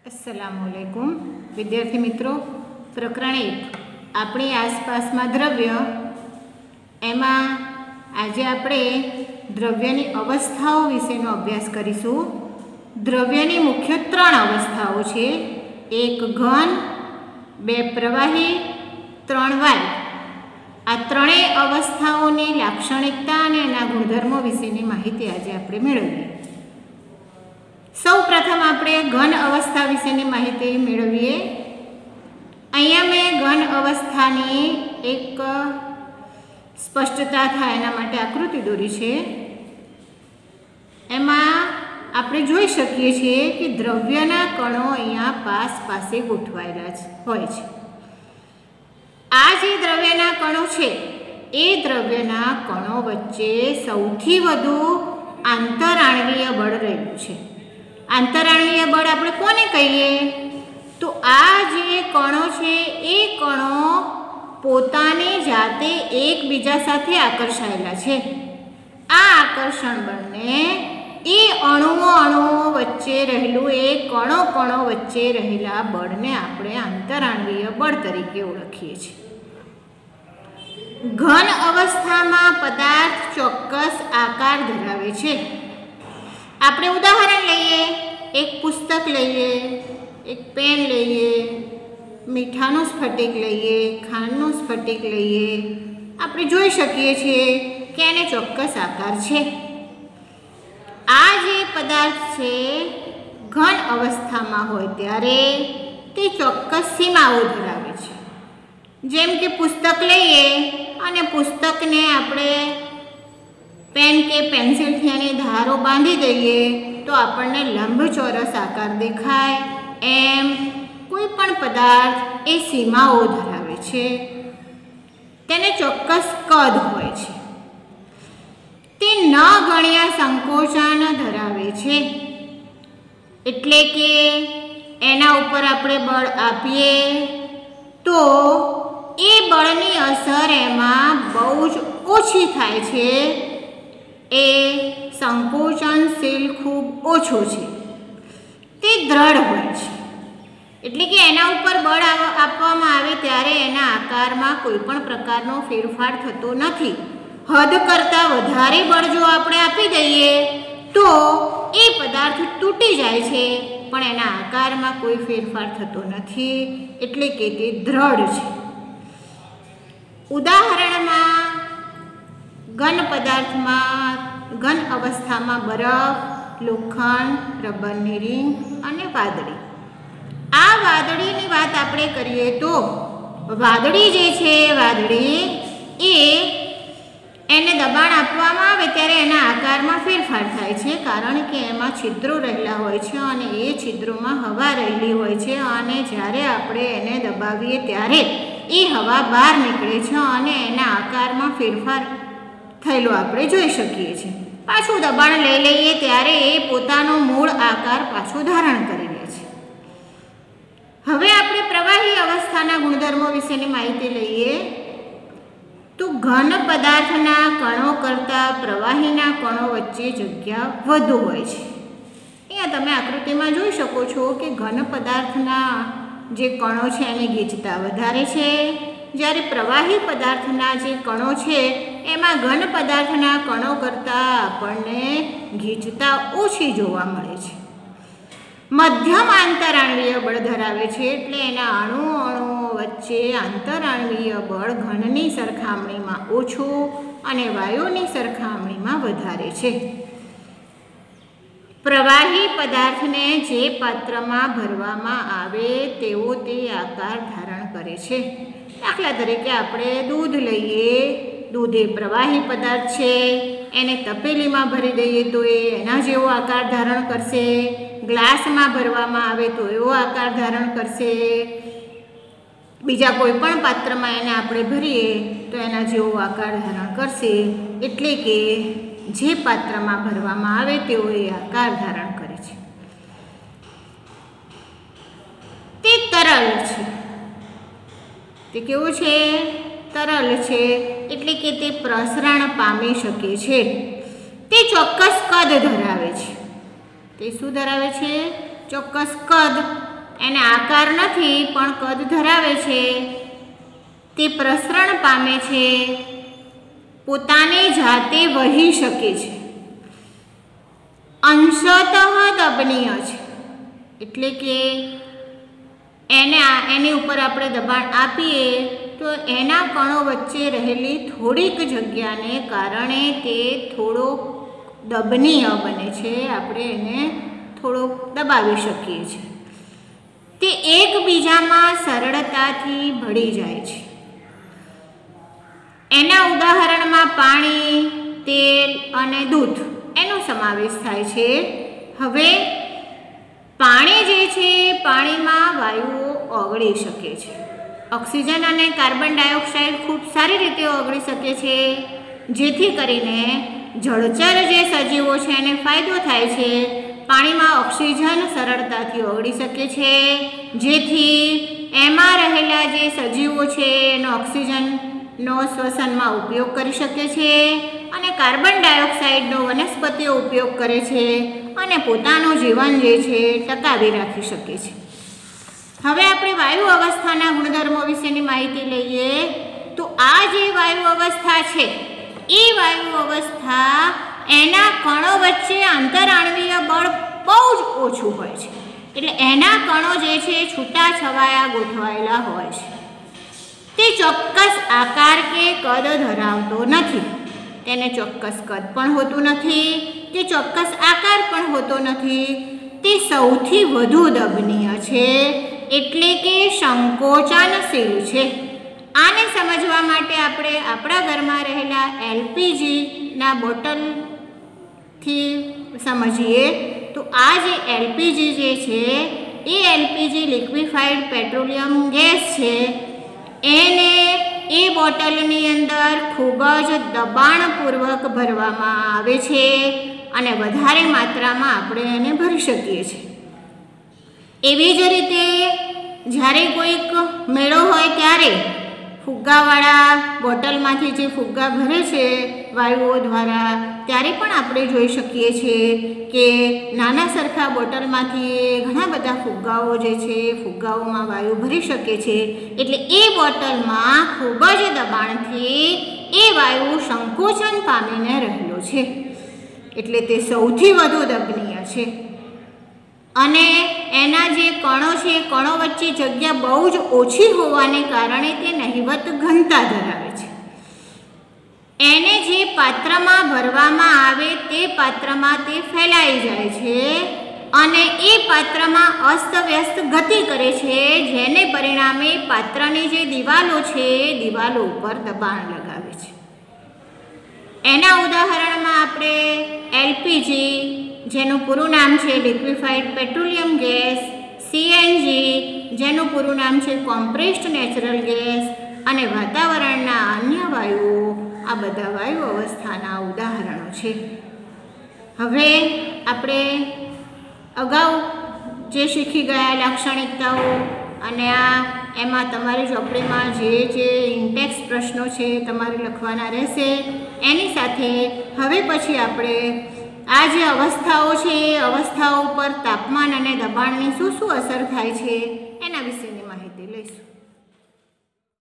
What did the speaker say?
अस्सलामुअलैकुम विद्यार्थी मित्रों, प्रकरण 1 अपनी आसपास में द्रव्य एमां आज आपणे द्रव्यनी अवस्थाओं विशेनो अभ्यास करीशुं। द्रव्यनी मुख्य 3 अवस्थाओं छे, 1 घन, 2 प्रवाही, 3 वायु। आ त्रणेय अवस्थाओनी लाक्षणिकता अने एना गुणधर्मो विशेनी माहिती आज आपणे मेळवीए। सौ प्रथम आपणे घन अवस्था विशेनी माहिती मेळवीए। अहींया मैं घन अवस्थानी एक स्पष्टता थाय एना माटे आकृति दोरी छे। एमां आपणे जोई शकीए छीए कि द्रव्यना कणो अहींया पासे गोठवायेला होय छे। आ जे द्रव्यना कणो छे ए द्रव्यना कणो वच्चे सौथी वधु आंतराण्वीय बळ रहेલું छे। आंतराण्वीय बळ આપણે કોને કહીએ? તો આ જે કણો છે એ કણો પોતાની જાતે એકબીજા સાથે આકર્ષાયેલા છે। આ આકર્ષણ બળને એ અણુઓ વચ્ચે રહેલું એ કણો વચ્ચે રહેલા બળને આપણે આંતરાण्वीय બળ તરીકે ઓળખીએ છીએ। ઘન અવસ્થામાં પદાર્થ ચોક્કસ આકાર ધરાવે છે। આપણે ઉદાહરણ લઈએ, एक पुस्तक लईए, एक पेन लईए, मीठानो स्फटिक लईए, खांडनो स्फटिक लईए, आपणे जोई शकीए छीए के आने चोक्कस आकार छे। आ जे पदार्थ छे घन अवस्थामां होय त्यारे ते चोक्कस सीमाओ धरावे छे। जेम के पुस्तक लईए अने पुस्तकने आपणे पेन के पेन्सिल थी एनी धारो बांधी दईए तो आपने लंबचौरस आकार देखाय। एम कोईपण पदार्थ ए सीमाओ धरावे छे, तेने चोक्कस कद होय छे, ते न गण्या संकोचन धरावे छे। एटले के एना उपर आपणे बळ आपीए तो ए बळनी असर एमां बहु ज ओછી थाय छे। ए संकोचनशील खूब ओछो छे, ते दृढ़ होय छे। एटले के एना उपर बळ आपवामां आवे त्यारे एना आकारमां कोईपण प्रकारनो फेरफार थतो नथी। हद करता वधारे बळ जो आपणे आपी दईए तो ए पदार्थ तूटी जाय छे, पण एना आकारमां कोई फेरफार थतो नथी, एटले के ते दृढ़ छे। उदाहरणमां घन पदार्थमां घन अवस्थामां बरफ, लोखंड, रबरनी रिंग अने वादળી। आ वादળીની વાત આપણે કરીએ તો વાદળી જે છે વાદળી એને દબાણ આપવામાં આવે ત્યારે એના આકારમાં ફેરફાર થાય છે, કારણ કે એમાં છિદ્રો રહેલા હોય છે અને એ છિદ્રોમાં હવા રહેલી હોય છે અને જ્યારે આપણે એને દબાવીએ ત્યારે એ હવા બહાર નીકળે છે અને એના આકારમાં ફેરફાર થયેલો આપણે જોઈ શકીએ છીએ। પાછું દબાણ લઈ લઈએ ત્યારે એ પોતાનો મૂળ આકાર પાછો ધારણ કરી લે છે। હવે આપણે પ્રવાહી અવસ્થાના ગુણધર્મો વિશેની માહિતી લઈએ તો ઘન પદાર્થના કણો કરતાં પ્રવાહીના કણો વચ્ચે જગ્યા વધુ હોય છે। અહીંયા તમે આકૃતિમાં જોઈ શકો છો કે ઘન પદાર્થના જે કણો છે એની ગીચતા વધારે છે, જ્યારે પ્રવાહી પદાર્થના જે કણો છે એમાં ઘન પદાર્થના કણો કરતાં આપણને ગીચતા ઓછી જોવા મળે છે। મધ્યમ આંતરાण्वीय બળ ધરાવે છે, એટલે એના અણુઓ વચ્ચે આંતરાण्वीय બળ ઘનની સરખામણીમાં ઓછું અને વાયુની સરખામણીમાં વધારે છે। પ્રવાહી પદાર્થને જે પાત્રમાં ભરવામાં આવે તેવો તે આકાર ધારણ કરે છે। દાખલા તરીકે આપણે દૂધ લઈએ, દૂધ એ પ્રવાહી પદાર્થ છે, એને તપેલીમાં ભરી દઈએ તો એ એના જેવો આકાર ધારણ કરશે। ગ્લાસમાં ભરવામાં આવે તો એવો આકાર ધારણ કરશે। બીજા કોઈ પણ પાત્રમાં એને આપણે ભરીએ તો એના જેવો આકાર ધારણ કરશે। એટલે કે જે પાત્રમાં ભરવામાં આવે તેવો એ આકાર ધારણ કરે છે। તે તરલ છે। તે કેવું છે? તરલ છે, એટલે કે તે પ્રસરણ પામી શકે છે। તે ચોક્કસ કદ ધરાવે છે। તે શું ધરાવે છે? ચોક્કસ કદ એને આકાર નથી પણ કદ ધરાવે છે, તે પ્રસરણ પામે છે, પોતાને જાતે વહી શકે છે, અંશતઃ દબનીય છે, એટલે કે એની ઉપર આપણે દબાણ આપીએ તો એના કણો વચ્ચે રહેલી થોડીક જગ્યાને કારણે તે થોડો દબનીય બને છે, આપણે એને થોડોક દબાવી શકીએ છીએ, તે એકબીજામાં સરળતાથી ભળી જાય છે. એના ઉદાહરણમાં પાણી, તેલ અને દૂધ એનો સમાવેશ થાય છે. હવે પાણી જે છે, પાણીમાં વાયુઓ ઓગળી શકે છે. ઓક્સિજન અને કાર્બન ડાયોક્સાઇડ ખૂબ સારી રીતે ઓગળી શકે છે, જેથી કરીને જળચર જે સજીવો છે એને ફાયદો થાય છે. પાણીમાં ઓક્સિજન સરળતાથી ઓગળી શકે છે, જેથી એમાં રહેલા જે સજીવો છે એનો ઓક્સિજનનો શ્વસનમાં ઉપયોગ કરી શકે છે અને કાર્બન ડાયોક્સાઇડનો વનસ્પતિઓ ઉપયોગ કરે છે અને પોતાનું જીવન જે છે ટકાવી રાખી શકે છે. હવે આપણે વાયુ અવસ્થાના ગુણધર્મો વિશેની માહિતી લઈએ તો આ જે વાયુ અવસ્થા છે એ વાયુ અવસ્થા એના કણો વચ્ચે આંતરઆણ્વીય બળ બહુ જ ઓછું હોય છે, એટલે એના કણો જે છે છૂટા છવાયા ગોઠવાયેલા હોય છે. તે ચોક્કસ આકાર કે કદ ધરાવતો નથી, તેને ચોક્કસ કદ પણ હોતું નથી, તે ચોક્કસ આકાર પણ હોતો નથી, તે સૌથી વધુ દબનીય છે, એટલે કે સંકોચનશીલ છે. આને સમજવા માટે આપણે આપણા ઘરમાં રહેલા એલપીજીના બોટલથી સમજીએ તો આ જે એલપીજી જે છે એ એલપીજી લિક્વિફાઈડ પેટ્રોલિયમ ગેસ છે, એને એ બોટલની અંદર ખૂબ જ દબાણપૂર્વક ભરવામાં આવે છે અને વધારે માત્રામાં આપણે એને ભરી શકીએ છીએ. એવી જ રીતે જ્યારે કોઈક મેળો હોય ત્યારે ફુગ્ગાવાળા બોટલમાંથી જે ફુગ્ગા ભરે છે વાયુઓ દ્વારા, ત્યારે પણ આપણે જોઈ શકીએ છીએ કે નાના સરખા બોટલમાંથી ઘણા બધા ફુગ્ગાઓ જે છે ફુગ્ગાઓમાં વાયુ ભરી શકે છે, એટલે એ બોટલમાં ખૂબ જ દબાણથી એ વાયુ સંકોચન પામીને રહેલો છે, એટલે તે સૌથી વધુ દબનીય છે. અને એના જે કણો છે, કણો વચ્ચે જગ્યા બહુ જ ઓછી હોવાને કારણે તે નહિવત ઘનતા ધરાવે છે. એને જે પાત્રમાં ભરવામાં આવે તે પાત્રમાં તે ફેલાઈ જાય છે અને એ પાત્રમાં અસ્તવ્યસ્ત ગતિ કરે છે, જેને પરિણામે પાત્રની જે દિવાલો છે દિવાલો ઉપર દબાણ લગાવે છે. એના ઉદાહરણમાં આપણે એલપીજી, જેનું પૂરું નામ છે લિક્વિફાઈડ પેટ્રોલિયમ ગેસ, સીએનજી, જેનું પૂરું નામ છે કોમ્પ્રેસ્ડ નેચરલ ગેસ, અને વાતાવરણના અન્ય વાયુઓ, આ બધા વાયુ અવસ્થાના ઉદાહરણો છે. હવે આપણે અગાઉ જે શીખી ગયા લાક્ષણિકતાઓ અને એમાં તમારી ચોપડીમાં જે ઇન્ટેક્સ પ્રશ્નો છે તમારે લખવાના રહેશે. એની સાથે હવે પછી આપણે આ જે અવસ્થાઓ છે એ અવસ્થાઓ પર તાપમાન અને દબાણની શું અસર થાય છે એના વિશે